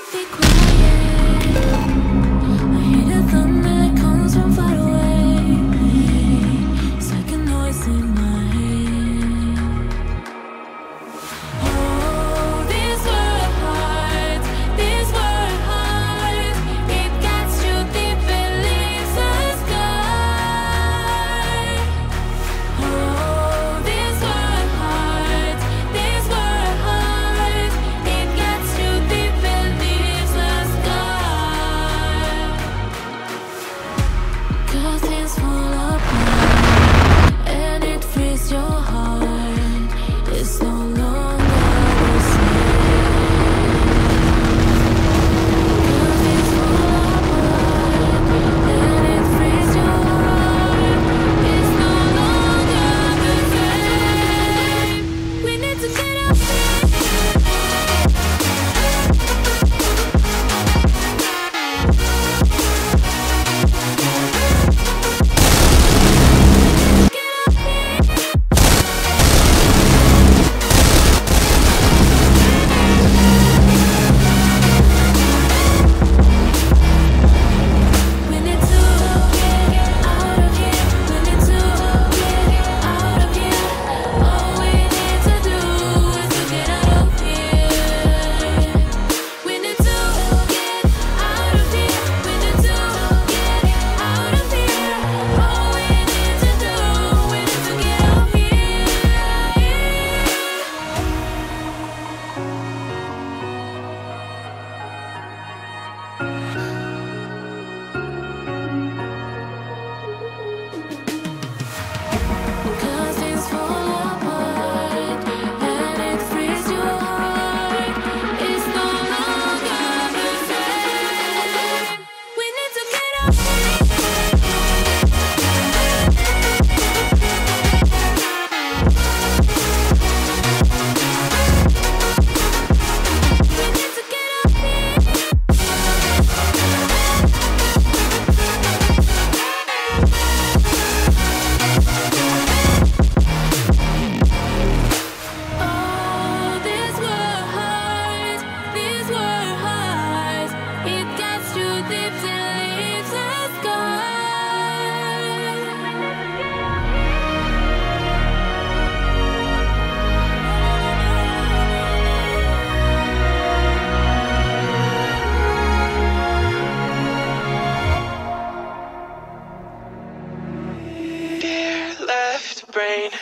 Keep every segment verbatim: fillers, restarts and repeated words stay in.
brain.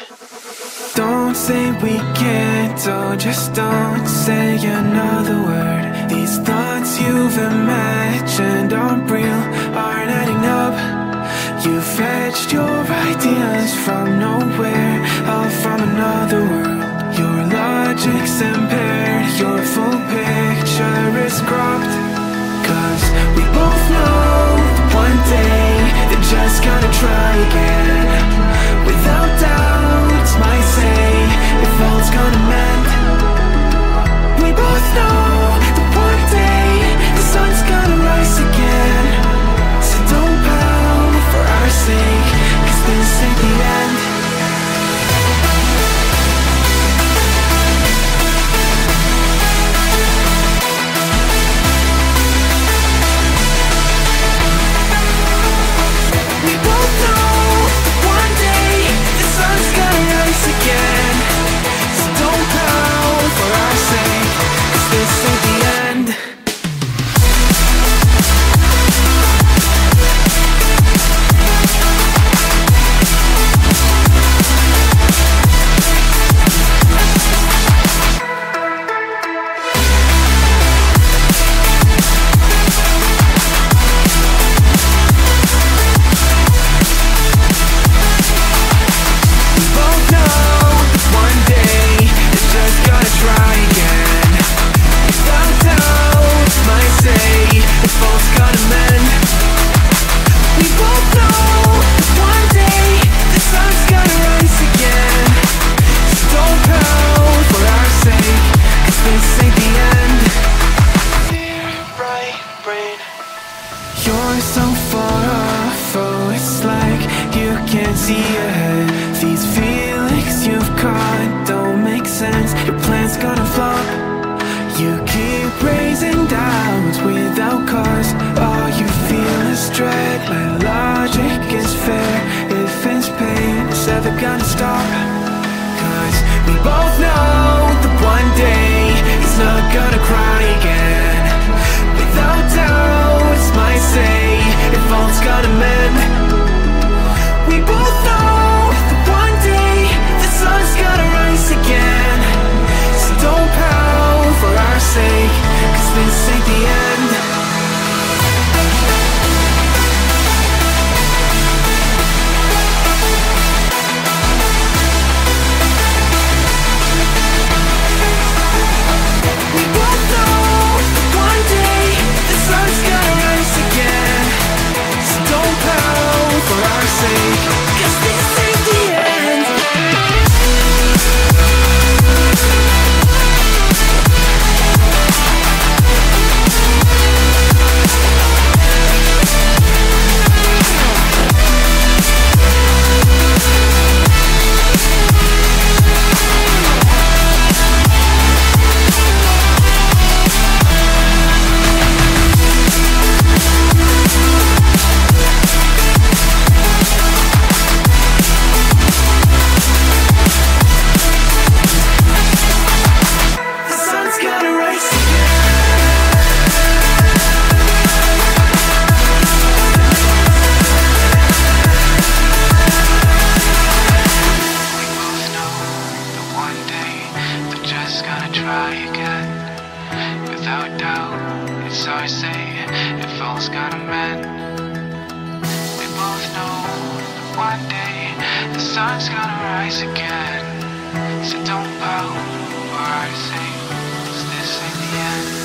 Don't say we can't, oh, just don't say another word. These thoughts you've imagined aren't real, aren't adding up. You fetched your ideas from nowhere, all from another world. Your logic's impaired, your full picture is cropped. Cause we both know that one day they're just gonna try again. Without doubt, might say if all's gonna mend. We both know that one day the sun's gonna rise again. So don't pout for our sake, cause this ain't the end. Again, so don't pout for our sake, cause this ain't the end. You're so far off, oh, it's like you can't see ahead. These feelings you've caught don't make sense, your plan's gonna flop. You keep raising doubts without cause. All you feel is dread. My logic is fair. If it's pain, it's ever gonna stop. Cause we both know that one day he's not gonna cry again. Without doubt, might say if all's gonna mend. We both know that one day the sun's gonna rise again. So don't pout for our sake, cause this ain't the end. So don't pout for our sake, 'cause this ain't the end.